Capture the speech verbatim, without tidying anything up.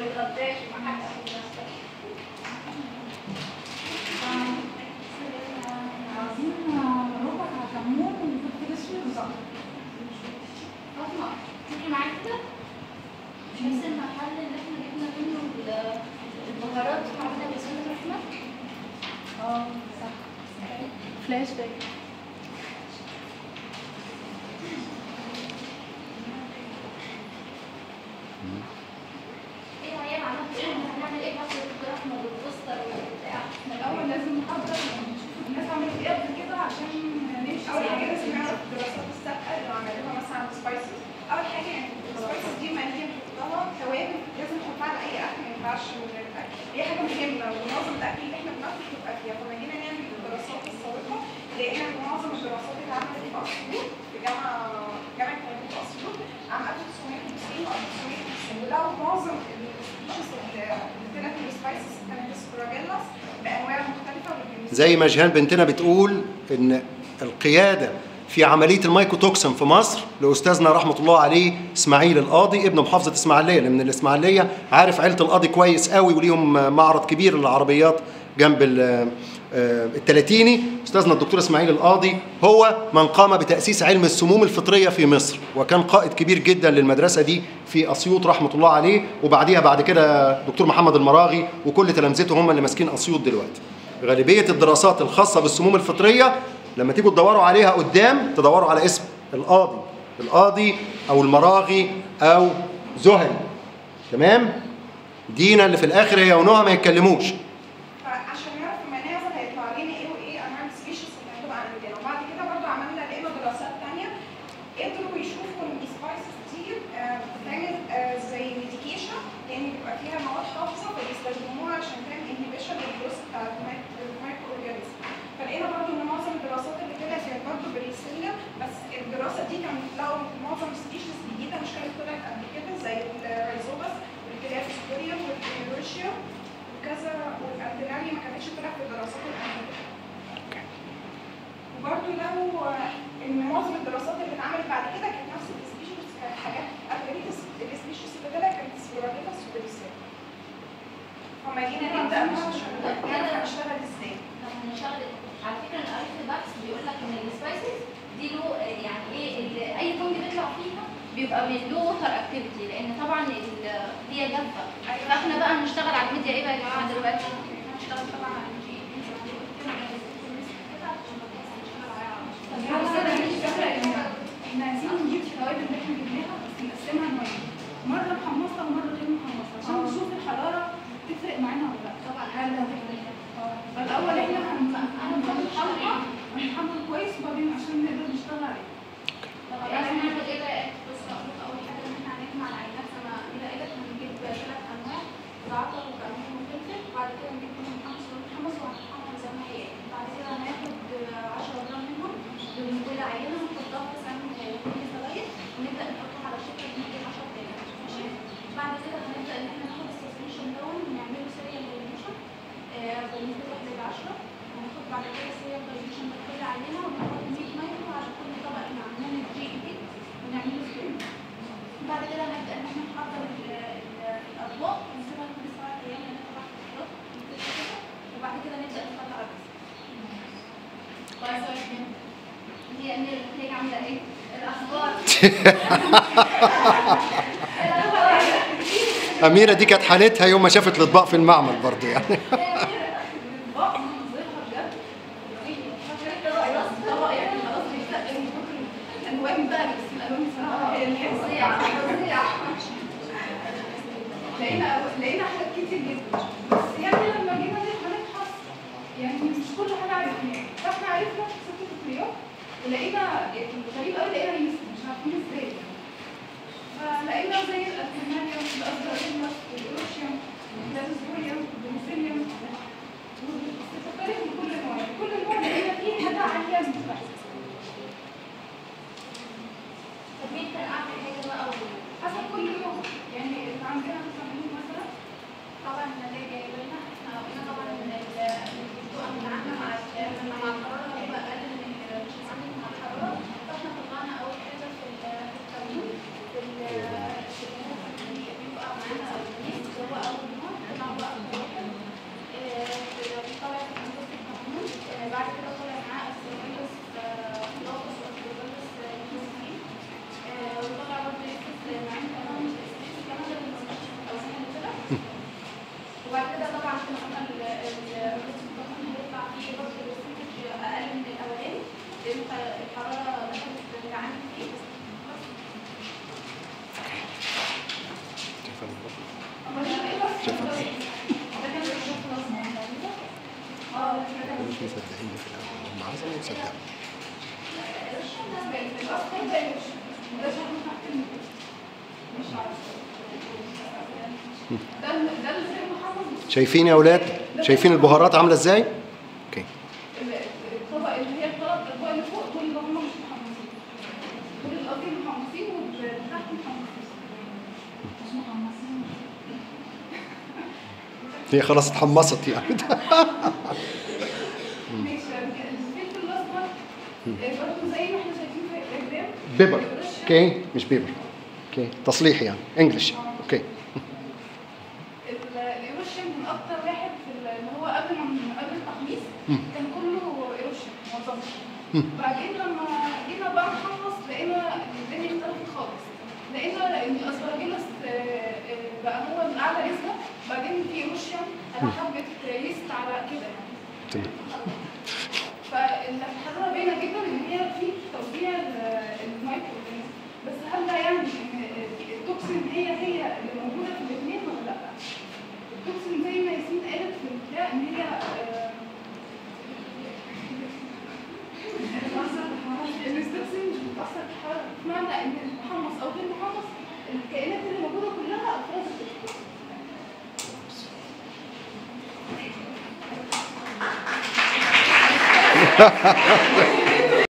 بيتغداش ومحدش بيتغدى. عايزين ربع كمون وفلفل اسود وزعتر. فاطمة تيجي معايا كده؟ بحيث المحل اللي احنا جبنا منه البهارات وعملنا بسم الرحمة. اه صح. فلاش باك. ايه يا عيال عملت ايه؟ هنعمل ايه بقى في الرحمة والبوستر والبتاع؟ احنا الاول لازم نحضر ونشوف الناس عملت ايه قبل كده عشان نمشي. اول حاجه لازم نعرف الدراسات السابقه اللي عملوها مثلا على السبايسز. اول حاجه يعني السبايسز دي ما هي بنحطها توابل لازم نحطها على اي اكل، ما ينفعش من غير الاكل. دي حاجه مهمه ومعظم الاكل اللي احنا بناكله بتبقى فيها. فلما جينا نعمل الدراسات السابقه لقينا ان معظم الدراسات اللي اتعملت في اسيوط في جامعه جامعه مدينه اسيوط عام ألف وتسعمية وتسعين و ألف وتسعمية وتسعين، ولقوا معظم السبيشيز اللي طلعت من السبايسز كانت اسبراجيلاس بانواع مختلفه. زي ما جيهان بنتنا بتقول ان القياده في عمليه المايكوتوكسين في مصر لاستاذنا رحمه الله عليه اسماعيل القاضي ابن محافظه اسماعيليه، اللي من الاسماعيليه، عارف عيله القاضي كويس قوي وليهم معرض كبير للعربيات جنب التلاتيني. استاذنا الدكتور اسماعيل القاضي هو من قام بتاسيس علم السموم الفطريه في مصر، وكان قائد كبير جدا للمدرسه دي في اسيوط رحمه الله عليه، وبعديها بعد كده دكتور محمد المراغي وكل تلامذته هم اللي ماسكين اسيوط دلوقتي. غالبيه الدراسات الخاصه بالسموم الفطريه لما تيجوا تدوروا عليها قدام تدوروا على اسم القاضي، القاضي او المراغي او زهري. تمام؟ دينا اللي في الاخر هي ونهى ما يتكلموش. فعشان نعرف المنازل هيطلع لنا ايه وايه انواع السبيشيز اللي هتبقى عندنا. وبعد كده برضه عملنا لقينا دراسات ثانيه قدروا يشوفوا ان السبايسز دي بتتعمل زي ميديكيشن، لان بيبقى فيها مواد حافظه فبيستخدموها عشان تعمل انهبيشن للجروث بتاع المايكرو اورجانيزم. فلقينا برضه ان معظم الدراسات اللي طلعت كانت برضه بريسيليا، بس الدراسه دي كانوا لقوا معظم السبيشيز جديده مش كانت طلعت قبل كده زي الرايزوبس والكلافيسبوريوم والكيروشيا وكذا، والانتناري ما كانتش طلعت في الدراسات القديمه. وبرضه لقوا ان معظم الدراسات اللي اتعملت بعد كده كانت نفس السبيشيز، كانت حاجات اغلبيه السبيشيز اللي طلعت كانت سبوراديلس وبريسيليا. فما جينا نبدا نعرف هنشتغل ازاي. طب هنشتغل على فكره ان الاريث باكس بيقول لك ان السبايسز دي له يعني ايه اي فنج بيطلع فيها بيبقى من له ووتر اكتيفيتي، لان طبعا هي جافه. فاحنا بقى هنشتغل على الميديا ايه بقى يا جماعه دلوقتي؟ هنشتغل طبعا على الجي احنا عايزين نجيب التوابل اللي احنا جبناها بس نقسمها نوعين، مره محمصه ومره غير محمصه عشان نشوف الحراره تفرق معانا ولا لا. طبعا هل هتفرق؟ فالاول احنا هنحط الحلقه هنحمر كويس وبعدين عشان نقدر نشتغل عليه. طب يعني هنعمل ايه بقى؟ بص اقول لك اول حاجه ان احنا هنجمع العينات زي ما كده قالت، هنجيب ثلاث انواع زعتر وكمون وفلفل، وبعد كده نجيب منهم محمص ومحمص وهنحمر زي ما هي. بعد كده هناخد عشرة جرام منهم من كل عينه نحطها في سمن كل سلايد ونبدا نحطها على الشفره لمده عشر دقائق. ماشي؟ بعد كده هنبدا ان احنا ناخد السسبنشن دون ونعمله سيريال دايليوشن بنسبه واحد لعشرة، وناخد بعد كده سيريال دايليوشن لكل عينه ونحط مية مايكرو على كل طبق من عملنا الجي اي بي ونعمله سكرين. بعد كده هنبدا ان احنا نحضر الاطباق ونسيبها لمده سبع ايام لان طبعا الخيارات وبعد كده نبدا نطلع الرز. كويس يا هي اميره هيك عامله ايه؟ الاخبار اميره دي كانت حالتها يوم ما شافت الاطباق في المعمل برضه يعني. الاطباق منظرها بجد طبق يعني خلاص بيستقبل من كتر الالوان بقى، بس الالوان بصراحه فظيعه فظيعه. لقينا لقينا حاجات كتير جدا، بس يعني لما جينا نبحث يعني مش كل حاجه عرفناها، فاحنا عرفنا ست فطريات ولقينا غريب قوي لقينا يوسف مش عارفين ازاي. فلقينا زي الالكيماليوم الاسبرالينوس والروشيوم والكلافيسبوريوم والبنسيليوم والستفاريوم وكل نوع كل نوع لقينا فيه حاجه عاليه من البحث. طب مين كان اعمل حاجه بقى حسب كل نوع يعني اللي عندنا مثلا مثلا طبعا النتائج جايبه لنا احنا قلنا طبعا ان الدكتور بتاعنا مع لما مع الحراره هيبقى اقل من مش عندك مع الحراره، فاحنا طلعنا اول حاجه في التموين في بيبقى معانا ما قلنا الريسبتور هيطلع فيه برضه برسنتج اقل من الاولاني لان الحراره دخلت تعامل فيه. مش مصدقين في الاول هم عايزين يصدقوا. شايفين يا اولاد؟ شايفين البهارات عامله ازاي؟ اوكي. الطبق اللي هي الطبق الطبق اللي فوق دول اللي هم مش محمصين. دول الارضي محمصين واللي تحت محمصين. مش محمصين. هي خلاص اتحمصت يعني. ماشي. الفلفل الاصفر برضه زي ما احنا شايفين في الدياجرام. بيبر. اوكي مش بيبر. اوكي تصليح يعني انجلش. اوكي. الايروشن من اكتر واحد في اللي هو قبل ما قبل التحميص كان كله ايروشن معظمه. بعدين لما جينا بقى نحمص لقينا الدنيا اختلفت خالص. لقينا ان الاسبراجيلس بقى هو الاعلى نسبه، بعدين في ايروشن على حبه يست على كده يعني. تمام. فالحراره باينه جدا ان هي في توزيع المايكرو. بس هل ده يعني ان التوكسين هي هي اللي موجوده في الاثنين ولا لا؟ التوكسين زي ما ياسمين قالت في البتاع ان هي ان التوكسين مش بتاثر في الحراره، بمعنى ان المحمص او غير المحمص الكائنات اللي موجوده كلها افرازت التوكسين.